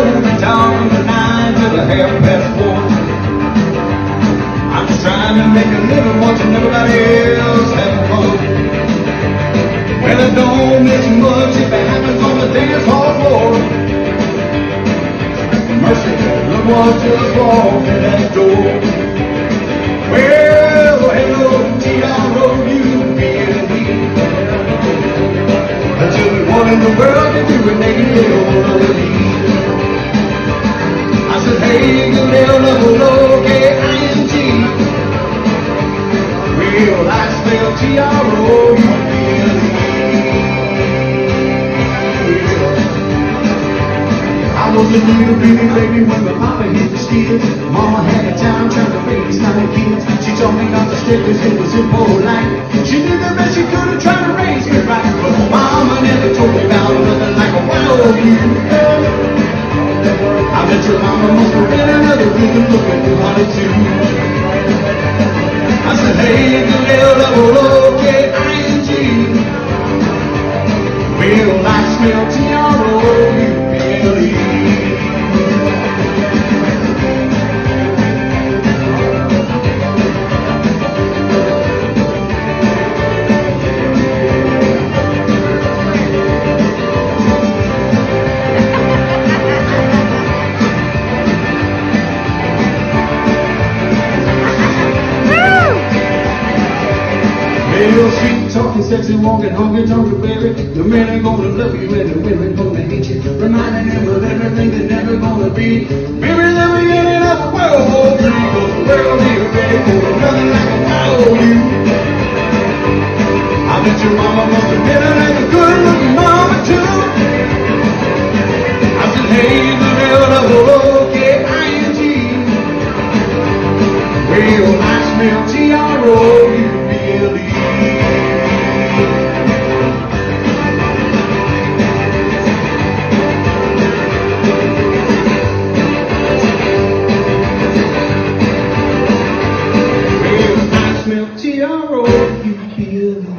Talking the 9 to the 4:30. I'm just trying to make a living, watching everybody else have fun. Well, it don't miss much if it happens on the dance hall floor. Mercy, look what just walked in that door. Well, hello, TROUBLE. Until we one in the world to do it, make it little leave. I said, hey, good L-double-O-K-I-N-G. Well, I spell TROUBLE. I was a little bitty baby when my mama hit the skids. Mama had a time trying to raise 9 kids. She told me not to step as it was impolite. She knew the best she could have tried to raise me right, but mama never told me about nothing like a wild view. I bet your mama must have been another reason looking for it too. I said, hey, good L-double-O-K-I-N-G. Well, I smell TROUBLE. Real sweet talking, sexy walking, honky-tonky baby. The men are gonna love you and the women gonna hate you. Reminding them of everything they're never gonna be. Baby, let me get it up, well, cause the world ain't ready for nothing like a wild you. I bet your mama must have been a good-looking mama too. I said, hey, the L-double-O-K-I-N-G. Well, I smell TROUBLE. TROUBLE.